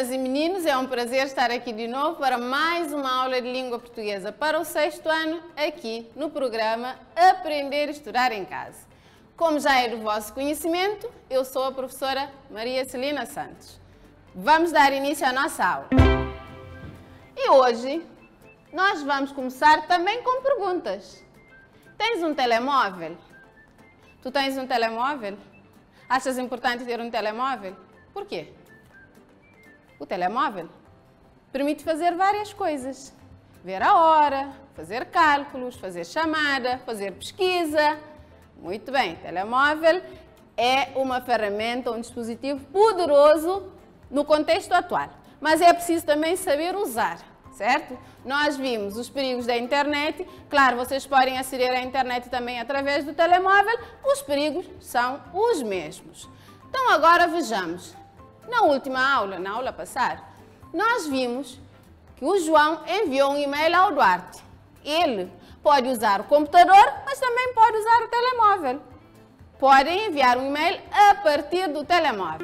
Meninas e meninos, é um prazer estar aqui de novo para mais uma aula de língua portuguesa para o 6º ano, aqui no programa Aprender e Estudar em Casa. Como já é do vosso conhecimento, eu sou a professora Maria Celina Santos. Vamos dar início à nossa aula. E hoje nós vamos começar também com perguntas. Tens um telemóvel? Tu tens um telemóvel? Achas importante ter um telemóvel? Por quê? O telemóvel permite fazer várias coisas. Ver a hora, fazer cálculos, fazer chamada, fazer pesquisa. Muito bem, telemóvel é uma ferramenta, um dispositivo poderoso no contexto atual. Mas é preciso também saber usar, certo? Nós vimos os perigos da internet. Claro, vocês podem aceder à internet também através do telemóvel. Os perigos são os mesmos. Então agora vejamos. Na última aula, na aula passada, nós vimos que o João enviou um e-mail ao Duarte. Ele pode usar o computador, mas também pode usar o telemóvel. Podem enviar um e-mail a partir do telemóvel.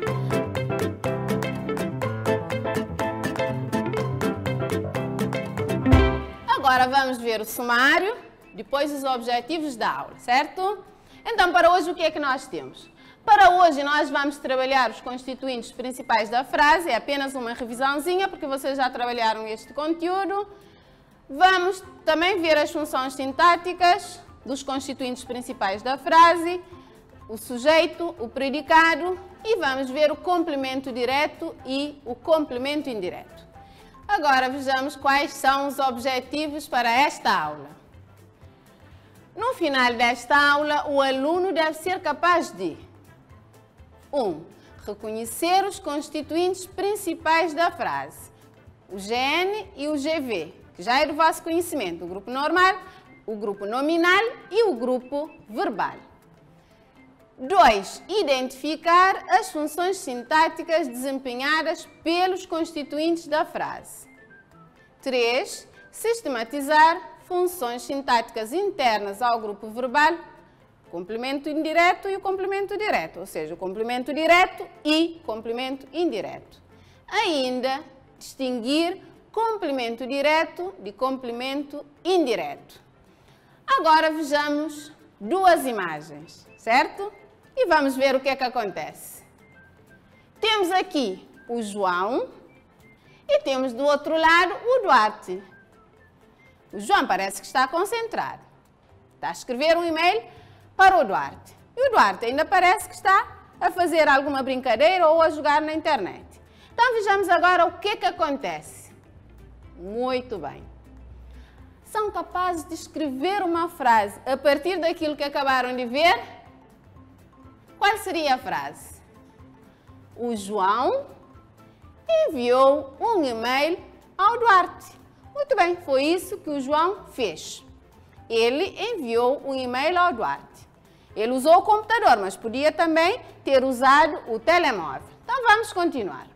Agora vamos ver o sumário, depois os objetivos da aula, certo? Então, para hoje, o que é que nós temos? Para hoje, nós vamos trabalhar os constituintes principais da frase, é apenas uma revisãozinha, porque vocês já trabalharam este conteúdo. Vamos também ver as funções sintáticas dos constituintes principais da frase, o sujeito, o predicado, e vamos ver o complemento direto e o complemento indireto. Agora, vejamos quais são os objetivos para esta aula. No final desta aula, o aluno deve ser capaz de 1. Reconhecer os constituintes principais da frase, o GN e o GV, que já é do vosso conhecimento, o grupo normal, o grupo nominal e o grupo verbal. 2. Identificar as funções sintáticas desempenhadas pelos constituintes da frase. 3. Sistematizar funções sintáticas internas ao grupo verbal, complemento indireto e o complemento direto, ou seja, o complemento direto e complemento indireto. Ainda, distinguir complemento direto de complemento indireto. Agora vejamos duas imagens, certo? E vamos ver o que é que acontece. Temos aqui o João e temos do outro lado o Duarte. O João parece que está concentrado. Está a escrever um e-mail para o Duarte. E o Duarte ainda parece que está a fazer alguma brincadeira ou a jogar na internet. Então vejamos agora o que é que acontece. Muito bem. São capazes de escrever uma frase a partir daquilo que acabaram de ver? Qual seria a frase? O João enviou um e-mail ao Duarte. Muito bem, foi isso que o João fez. Ele enviou um e-mail ao Duarte. Ele usou o computador, mas podia também ter usado o telemóvel. Então vamos continuar.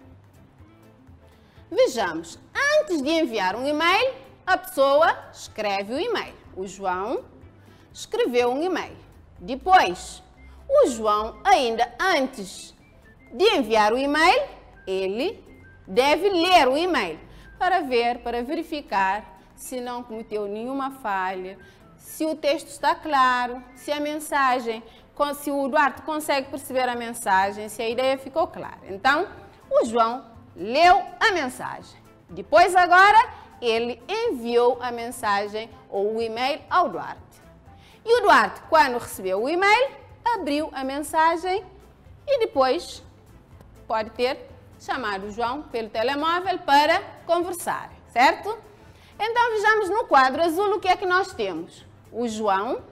Vejamos, antes de enviar um e-mail, a pessoa escreve o e-mail. O João escreveu um e-mail. Depois, o João, ainda antes de enviar o e-mail, ele deve ler o e-mail para ver, para verificar se não cometeu nenhuma falha, se o texto está claro, se a mensagem, se o Duarte consegue perceber a mensagem, se a ideia ficou clara. Então, o João leu a mensagem. Depois, agora, ele enviou a mensagem ou o e-mail ao Duarte. E o Duarte, quando recebeu o e-mail, abriu a mensagem e depois pode ter chamado o João pelo telemóvel para conversar, certo? Então, vejamos no quadro azul o que é que nós temos. O João,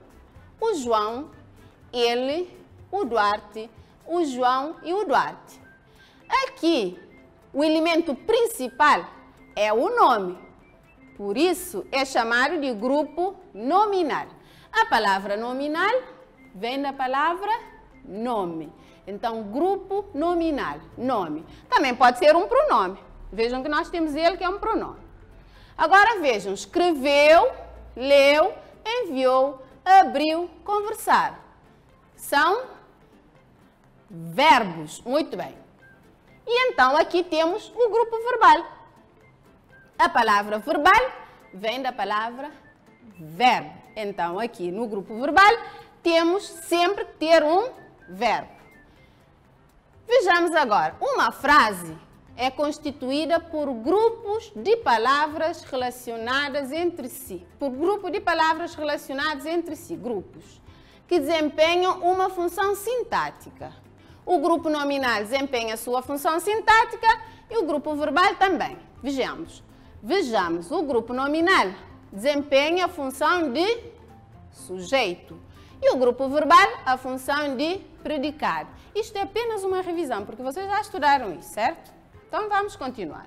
ele, o Duarte, o João e o Duarte. Aqui, o elemento principal é o nome. Por isso, é chamado de grupo nominal. A palavra nominal vem da palavra nome. Então, grupo nominal, nome. Também pode ser um pronome. Vejam que nós temos ele, que é um pronome. Agora vejam, escreveu, leu, enviou, abriu, conversar. São verbos. Muito bem. E então aqui temos o grupo verbal. A palavra verbal vem da palavra verbo. Então aqui no grupo verbal temos sempre que ter um verbo. Vejamos agora, uma frase é constituída por grupos de palavras relacionadas entre si. Por grupo de palavras relacionadas entre si, grupos que desempenham uma função sintática. O grupo nominal desempenha a sua função sintática e o grupo verbal também. Vejamos, o grupo nominal desempenha a função de sujeito e o grupo verbal a função de predicado. Isto é apenas uma revisão, porque vocês já estudaram isso, certo? Então vamos continuar.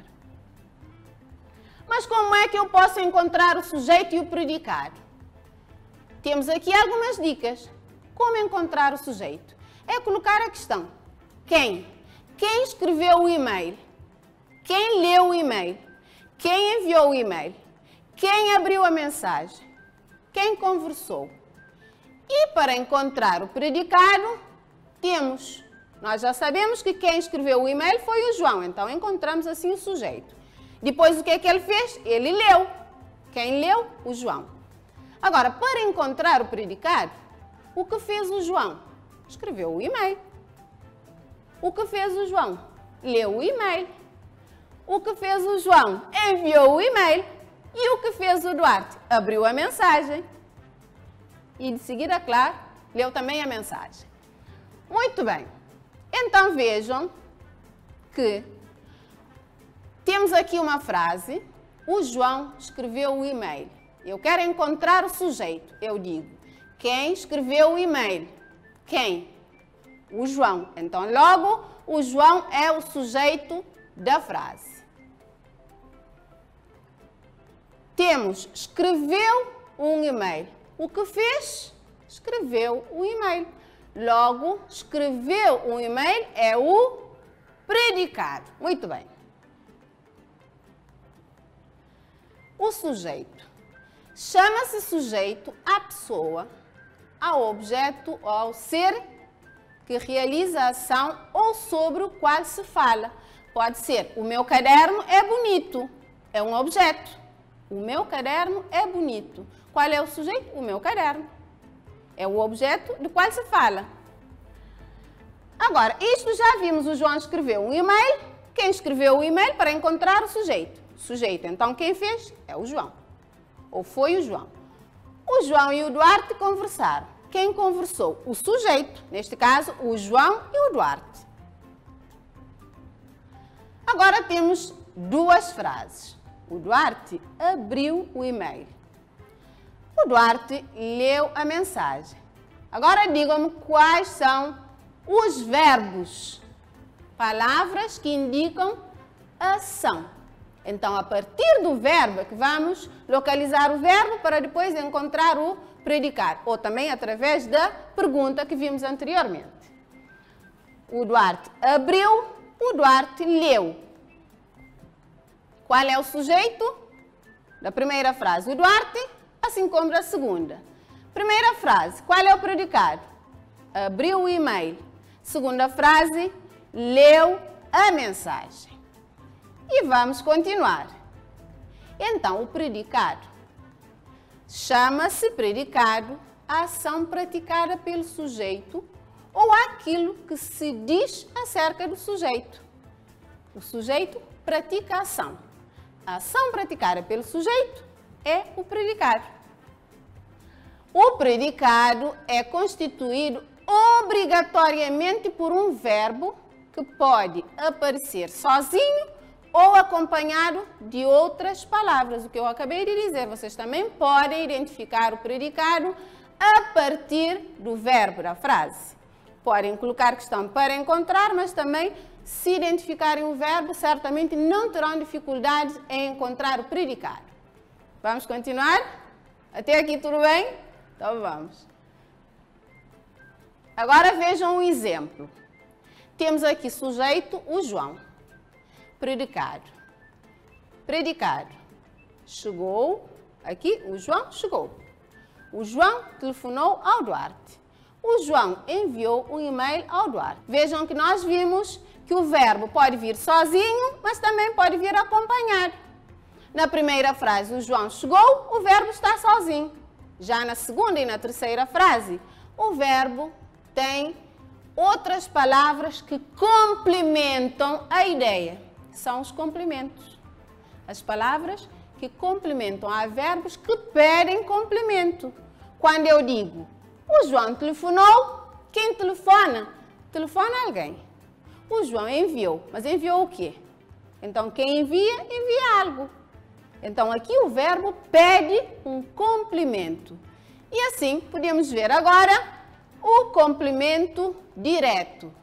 Mas como é que eu posso encontrar o sujeito e o predicado? Temos aqui algumas dicas. Como encontrar o sujeito? É colocar a questão. Quem? Quem escreveu o e-mail? Quem leu o e-mail? Quem enviou o e-mail? Quem abriu a mensagem? Quem conversou? E para encontrar o predicado, nós já sabemos que quem escreveu o e-mail foi o João, então encontramos assim o sujeito. Depois o que é que ele fez? Ele leu. Quem leu? O João. Agora, para encontrar o predicado, o que fez o João? Escreveu o e-mail. O que fez o João? Leu o e-mail. O que fez o João? Enviou o e-mail. E o que fez o Duarte? Abriu a mensagem. E de seguida, claro, leu também a mensagem. Muito bem. Então vejam que temos aqui uma frase. O João escreveu o e-mail. Eu quero encontrar o sujeito. Eu digo, quem escreveu o e-mail? Quem? O João. Então, logo, o João é o sujeito da frase. Temos, escreveu um e-mail. O que fez? Escreveu o e-mail. Logo, escreveu um e-mail é o predicado. Muito bem. O sujeito. Chama-se sujeito à pessoa, ao objeto ou ao ser que realiza a ação ou sobre o qual se fala. Pode ser, o meu caderno é bonito, é um objeto. O meu caderno é bonito. Qual é o sujeito? O meu caderno. É o objeto do qual se fala. Agora, isto já vimos, o João escreveu um e-mail. Quem escreveu o e-mail para encontrar o sujeito? Sujeito, então quem fez? É o João. Ou foi o João. O João e o Duarte conversaram. Quem conversou? O sujeito. Neste caso, o João e o Duarte. Agora temos duas frases. O Duarte abriu o e-mail. O Duarte leu a mensagem. Agora digam-me quais são os verbos. Palavras que indicam ação. Então, a partir do verbo é que vamos localizar o verbo para depois encontrar o predicado. Ou também através da pergunta que vimos anteriormente. O Duarte abriu, o Duarte leu. Qual é o sujeito da primeira frase? O Duarte, assim como da segunda. Primeira frase, qual é o predicado? Abriu o e-mail. Segunda frase, leu a mensagem. E vamos continuar. Então, o predicado. Chama-se predicado a ação praticada pelo sujeito ou aquilo que se diz acerca do sujeito. O sujeito pratica a ação. A ação praticada pelo sujeito é o predicado. O predicado é constituído obrigatoriamente por um verbo que pode aparecer sozinho ou acompanhado de outras palavras. O que eu acabei de dizer, vocês também podem identificar o predicado a partir do verbo da frase. Podem colocar questão para encontrar, mas também, se identificarem o verbo, certamente não terão dificuldades em encontrar o predicado. Vamos continuar? Até aqui tudo bem? Então vamos. Agora vejam um exemplo. Temos aqui sujeito, o João. Predicado. Predicado. Chegou, aqui o João chegou. O João telefonou ao Duarte. O João enviou um e-mail ao Duarte. Vejam que nós vimos que o verbo pode vir sozinho, mas também pode vir acompanhado. Na primeira frase, o João chegou, o verbo está sozinho. Já na segunda e na terceira frase, o verbo tem outras palavras que complementam a ideia. São os complementos. As palavras que complementam. Há verbos que pedem complemento. Quando eu digo, o João telefonou, quem telefona? Telefona alguém. O João enviou, mas enviou o quê? Então, quem envia, envia algo. Então, aqui o verbo pede um complemento. E assim, podemos ver agora o complemento direto.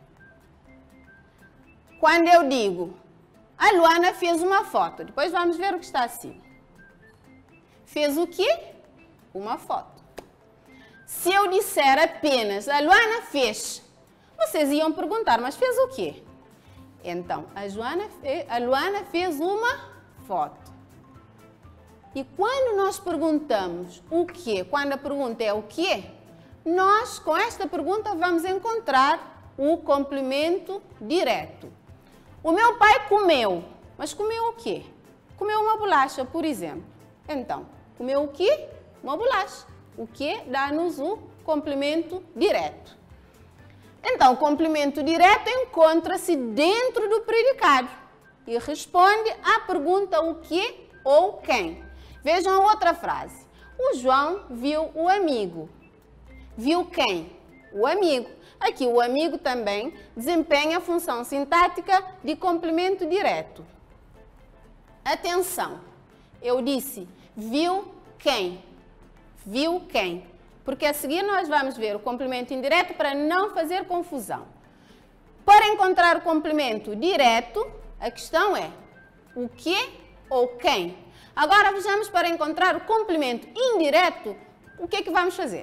Quando eu digo, a Luana fez uma foto. Depois vamos ver o que está acima. Fez o quê? Uma foto. Se eu disser apenas, a Luana fez, vocês iam perguntar, mas fez o quê? Então, a Luana fez uma foto. E quando nós perguntamos o quê? Quando a pergunta é o quê? Nós, com esta pergunta, vamos encontrar o complemento direto. O meu pai comeu, mas comeu o quê? Comeu uma bolacha, por exemplo. Então, comeu o quê? Uma bolacha. O que dá-nos o complemento direto. Então, o complemento direto encontra-se dentro do predicado e responde à pergunta o que ou quem. Vejam a outra frase. O João viu o amigo. Viu quem? O amigo. Aqui o amigo também desempenha a função sintática de complemento direto. Atenção, eu disse viu quem? Viu quem? Porque a seguir nós vamos ver o complemento indireto para não fazer confusão. Para encontrar o complemento direto, a questão é o que ou quem? Agora vejamos para encontrar o complemento indireto, o que é que vamos fazer?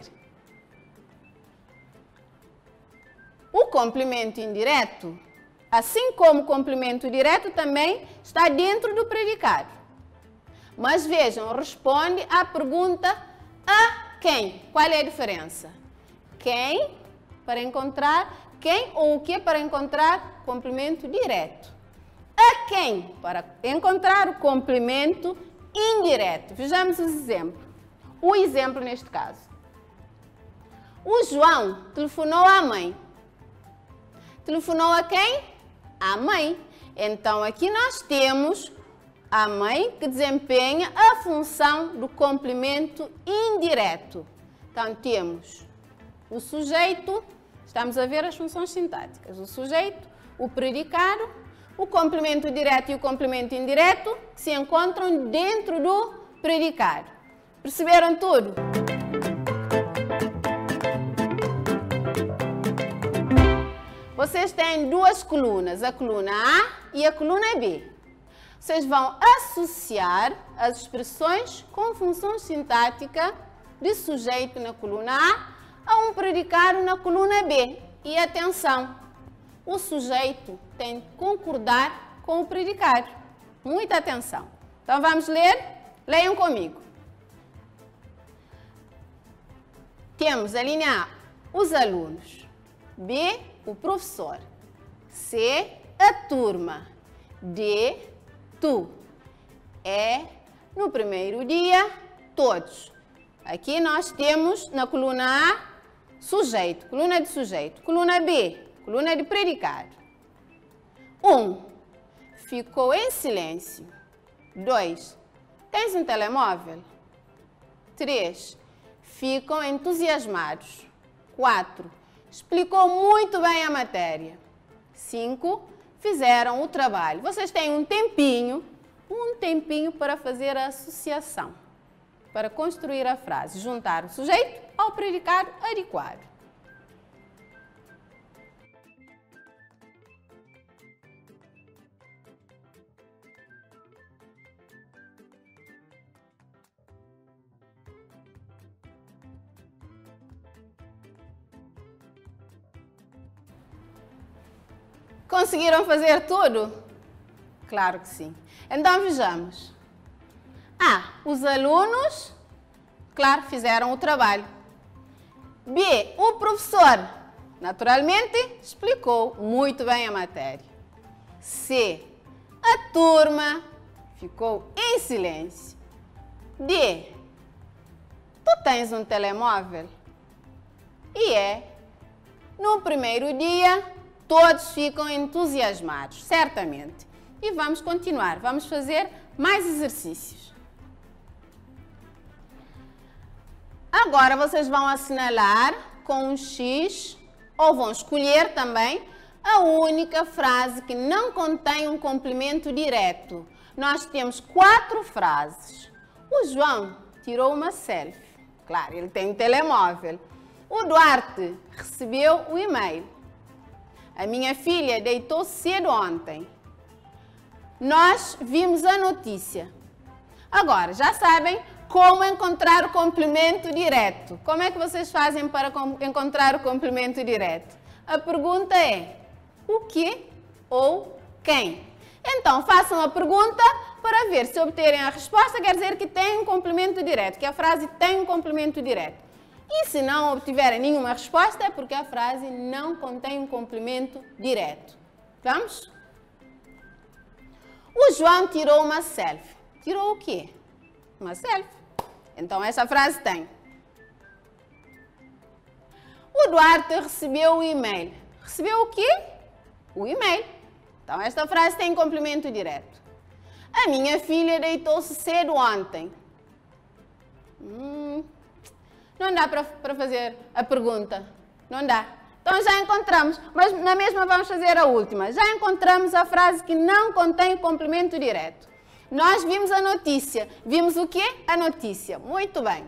O complemento indireto, assim como o complemento direto, também está dentro do predicado. Mas vejam, responde à pergunta a quem? Qual é a diferença? Quem para encontrar quem ou o que para encontrar complemento direto. A quem para encontrar o complemento indireto. Vejamos os exemplos. O exemplo neste caso. O João telefonou à mãe. Telefonou a quem? À mãe. Então, aqui nós temos a mãe que desempenha a função do complemento indireto. Então, temos o sujeito, estamos a ver as funções sintáticas. O sujeito, o predicado, o complemento direto e o complemento indireto que se encontram dentro do predicado. Perceberam tudo? Vocês têm duas colunas, a coluna A e a coluna B. Vocês vão associar as expressões com função sintática de sujeito na coluna A um predicado na coluna B. E atenção, o sujeito tem que concordar com o predicado. Muita atenção. Então vamos ler? Leiam comigo. Temos a linha A, os alunos. B, o professor. C, a turma. D, tu. E, no primeiro dia, todos. Aqui nós temos na coluna A, sujeito, coluna de sujeito. Coluna B, coluna de predicado. 1. Ficou em silêncio. 2. Tens um telemóvel? 3. Ficam entusiasmados. 4. Explicou muito bem a matéria. 5. Fizeram o trabalho. Vocês têm um tempinho para fazer a associação, para construir a frase, juntar o sujeito ao predicado adequado. Conseguiram fazer tudo? Claro que sim. Então vejamos. A. Os alunos, claro, fizeram o trabalho. B. O professor, naturalmente, explicou muito bem a matéria. C. A turma ficou em silêncio. D. Tu tens um telemóvel? E é. No primeiro dia, todos ficam entusiasmados, certamente. E vamos continuar, vamos fazer mais exercícios. Agora vocês vão assinalar com um X ou vão escolher também a única frase que não contém um complemento direto. Nós temos 4 frases. O João tirou uma selfie. Claro, ele tem um telemóvel. O Duarte recebeu o e-mail. A minha filha deitou cedo ontem. Nós vimos a notícia. Agora, já sabem como encontrar o complemento direto. Como é que vocês fazem para encontrar o complemento direto? A pergunta é o que ou quem? Então, façam a pergunta para ver se obterem a resposta, quer dizer que tem um complemento direto, que a frase tem um complemento direto. E se não obtiverem nenhuma resposta, é porque a frase não contém um complemento direto. Vamos? O João tirou uma selfie. Tirou o quê? Uma selfie. Então, essa frase tem. O Duarte recebeu o e-mail. Recebeu o quê? O e-mail. Então, esta frase tem complemento direto. A minha filha deitou-se cedo ontem. Não dá para fazer a pergunta. Não dá. Então, já encontramos. Mas na mesma vamos fazer a última. Já encontramos a frase que não contém complemento direto. Nós vimos a notícia. Vimos o quê? A notícia. Muito bem.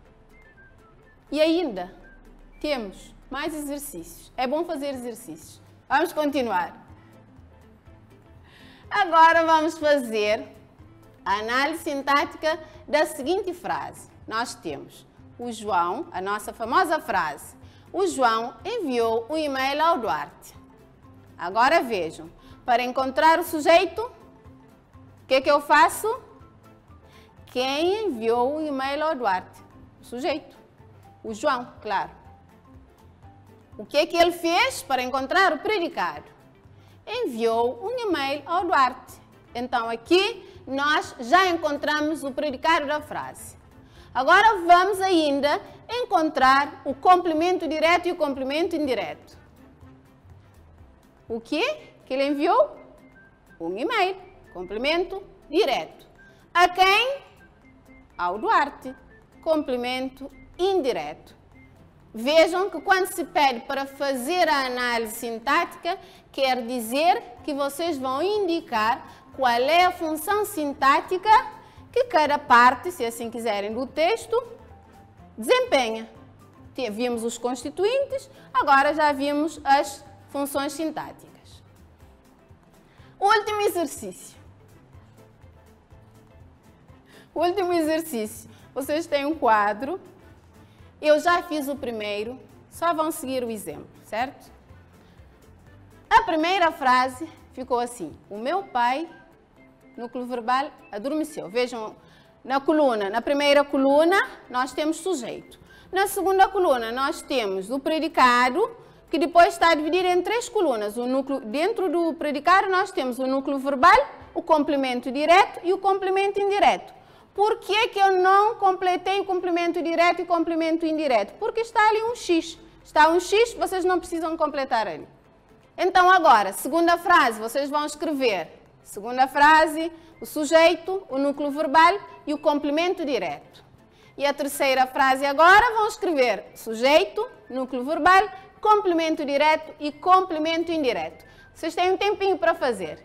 E ainda temos mais exercícios. É bom fazer exercícios. Vamos continuar. Agora vamos fazer a análise sintática da seguinte frase. Nós temos o João, a nossa famosa frase. O João enviou um e-mail ao Duarte. Agora vejam. Para encontrar o sujeito, o que eu faço? Quem enviou o e-mail ao Duarte? O sujeito. O João, claro. O que ele fez para encontrar o predicado? Enviou um e-mail ao Duarte. Então, aqui nós já encontramos o predicado da frase. Agora vamos ainda encontrar o complemento direto e o complemento indireto. O que ele enviou? Um e-mail. Complemento direto. A quem? Ao Duarte. Complemento indireto. Vejam que quando se pede para fazer a análise sintática, quer dizer que vocês vão indicar qual é a função sintática que cada parte, se assim quiserem, do texto desempenha. Vimos os constituintes, agora já vimos as funções sintáticas. Último exercício. Último exercício. Vocês têm um quadro. Eu já fiz o primeiro, só vão seguir o exemplo, certo? A primeira frase ficou assim: o meu pai, núcleo verbal, adormeceu. Vejam, na primeira coluna, nós temos sujeito. Na segunda coluna, nós temos o predicado, que depois está dividido em 3 colunas. Dentro do predicado, nós temos o núcleo verbal, o complemento direto e o complemento indireto. Por que eu não completei o complemento direto e o complemento indireto? Porque está ali um X. Está um X, vocês não precisam completar ali. Então, agora, segunda frase, vocês vão escrever. Segunda frase, o sujeito, o núcleo verbal e o complemento direto. E a terceira frase agora vão escrever sujeito, núcleo verbal, complemento direto e complemento indireto. Vocês têm um tempinho para fazer.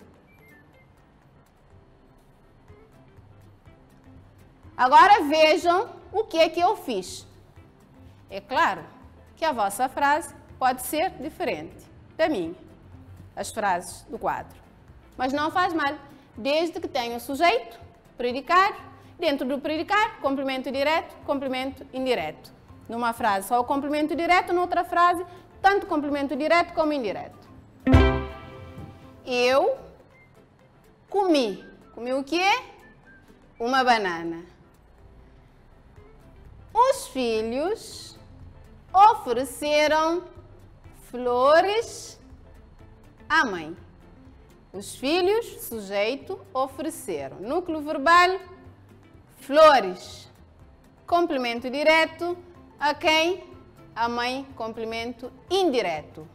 Agora vejam o que é que eu fiz. É claro que a vossa frase pode ser diferente da minha, as frases do quadro. Mas não faz mal, desde que tenha o sujeito, predicado, dentro do predicado, complemento direto, complemento indireto. Numa frase só o complemento direto, noutra frase, tanto complemento direto como indireto. Eu comi. Comi o quê? Uma banana. Os filhos ofereceram flores à mãe. Os filhos, sujeito, ofereceram. Núcleo verbal, flores. Complemento direto, a quem? A mãe, complemento indireto.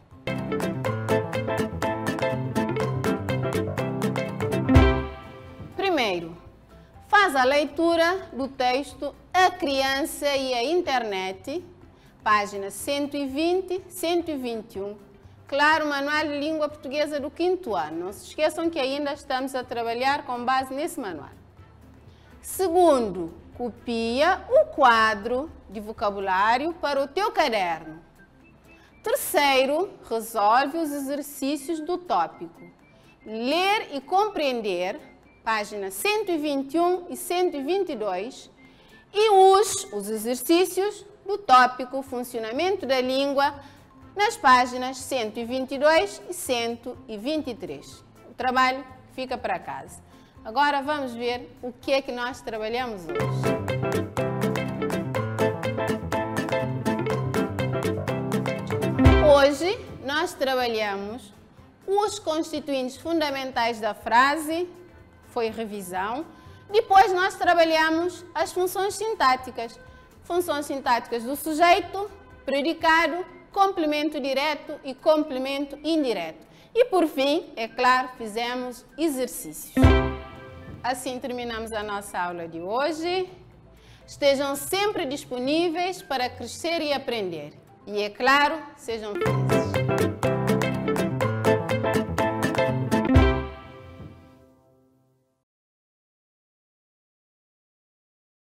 Primeiro, faz a leitura do texto A Criança e a Internet, páginas 120, 121. Claro, Manual de Língua Portuguesa do 5º ano. Não se esqueçam que ainda estamos a trabalhar com base nesse manual. Segundo, copia o quadro de vocabulário para o teu caderno. Terceiro, resolve os exercícios do tópico. Ler e compreender, páginas 121 e 122. E os exercícios do tópico Funcionamento da Língua, nas páginas 122 e 123. O trabalho fica para casa. Agora vamos ver o que é que nós trabalhamos hoje. Hoje nós trabalhamos os constituintes fundamentais da frase, foi revisão. Depois nós trabalhamos as funções sintáticas. Funções sintáticas do sujeito, predicado, complemento direto e complemento indireto. E por fim, é claro, fizemos exercícios. Assim terminamos a nossa aula de hoje. Estejam sempre disponíveis para crescer e aprender. E é claro, sejam felizes.